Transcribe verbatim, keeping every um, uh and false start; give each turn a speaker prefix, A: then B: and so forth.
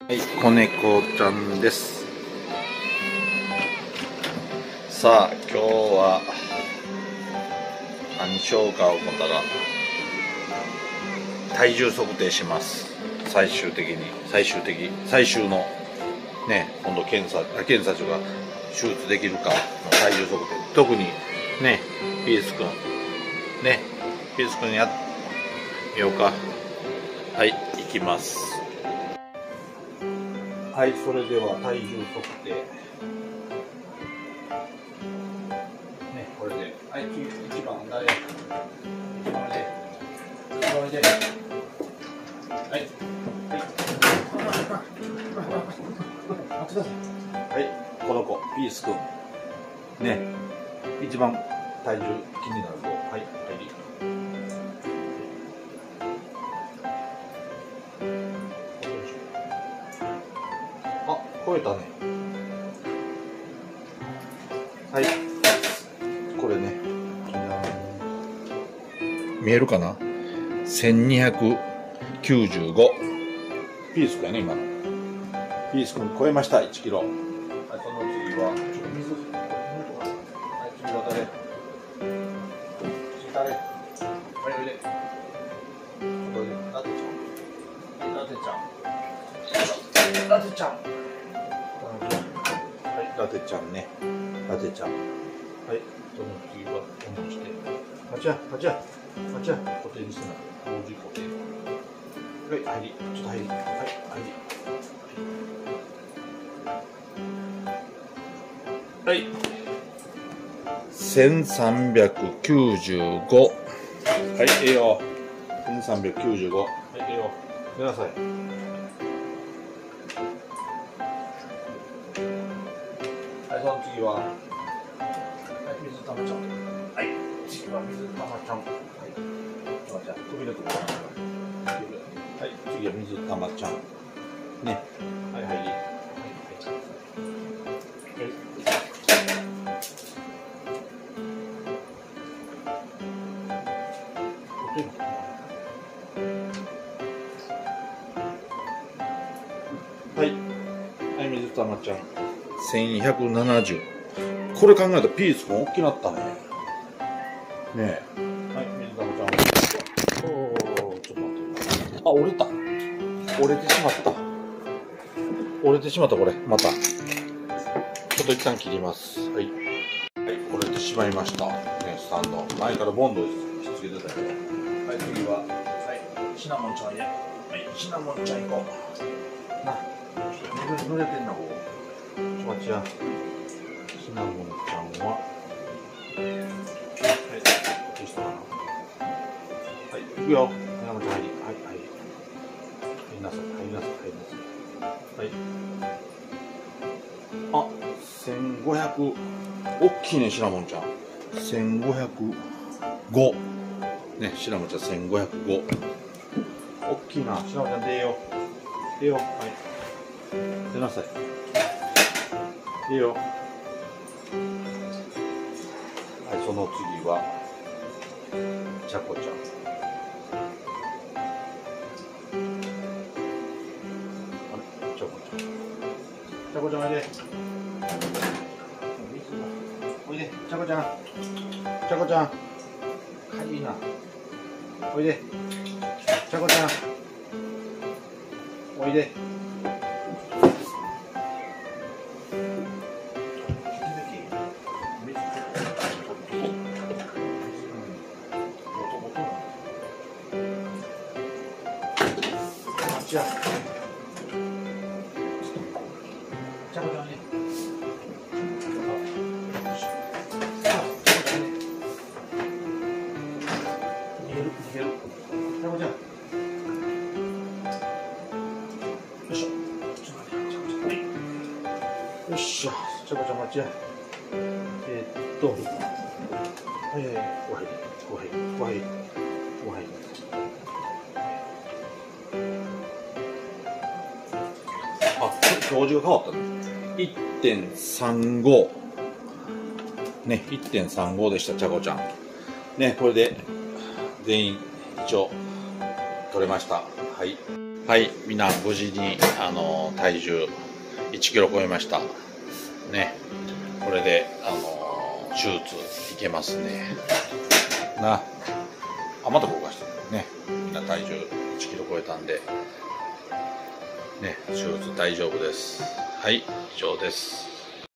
A: はい、子猫ちゃんです。さあ、今日は何しようか思ったら体重測定します。最終的に最終的最終のね、今度検査検査というか手術できるかの体重測定、特にねピース君ねピース君やってみようか。はい、行きます。はい、それでは体重測定ね、これではい、一番誰一番で一番ではいはい待ってください。はい、この子ピース君ね、一番体重気になる子、はい、あ、超えたね。はい、これね、見えるかな、せんにひゃくきゅうじゅうご。ピース君やね、今のピース君超えました、いちキロ。はい、その次はちょっと水、はい、次は誰誰はい、おいでおいで、ラテちゃん、ラテちゃんラテちゃん、はい、ラテちゃんね、ラテちゃん。はい、その次はお持ちで。あちゃ、あちゃ、あちゃ、固定にすな。同時固定。はい、入り、ちょっと入り、はい、入り。はい。せんさんびゃくきゅうじゅうご。はい、ええよ。せんさんびゃくきゅうじゅうご。はい、ええよ。出なさい。はい、その次は、はい、水玉ちゃん。はい、次は水玉ちゃん。はい、玉ちゃん、首のところ。はい、次は水玉ちゃん。ね。はい、入り。はい、はい。はい、はい、水玉ちゃん。せんひゃくななじゅう。これ考えたらピースも大きなったね。ねえ。はい、水玉ちゃん。おお、ちょっと待って。あ、折れた。折れてしまった。折れてしまった、これ。また。ちょっと一旦切ります。はい。はい、折れてしまいました。ね、スタンド。前からボンドひっつけてたけど。はい、次は、はい、シナモンちゃんへ。はい、シナモンちゃん行こう。な、濡れてんな、ここ。ちょっと待ちや。シナモンちゃんは、はい、こっちしたかな。はい、行くよ。シナモンちゃん入り。はい、はい。入りなさい、入りなさい、入りなさい。はい。あ、せんごひゃく。大きいね、シナモンちゃん。せんごひゃくご。ね、シナモンちゃんせんごひゃくご。大きいな。シナモンちゃん出よう。出よう。はい。出なさい。出よう。はい、その次は、ちゃこちゃん。あれ、ちゃこちゃん。ちゃこちゃんおいで。おいで、ちゃこちゃん。ちゃこちゃん。かいいな。おいで。ちゃこちゃん。おいで。じゃあ。ちゃこちゃんね。逃げる、逃げる。ちゃこちゃん。よいしょ。ちょっと待って、ちゃこちゃん。はい。よっしゃ。ちゃこちゃん待ちや。えー、っと。はいはいはい。ごはい。ごはい。ごはい。ごはい。あ、ちょっと表示が変わったね。いってんさんご。ね、いってんさんご でした、ちゃこちゃん。ね、これで全員一応取れました。はい。はい。 はい、みんな無事にあの体重いちキロ超えましたね。これであの手術いけますね。なあ、また動かしてるね。みんな体重いちキロ超えたんでね、手術大丈夫です。はい、以上です。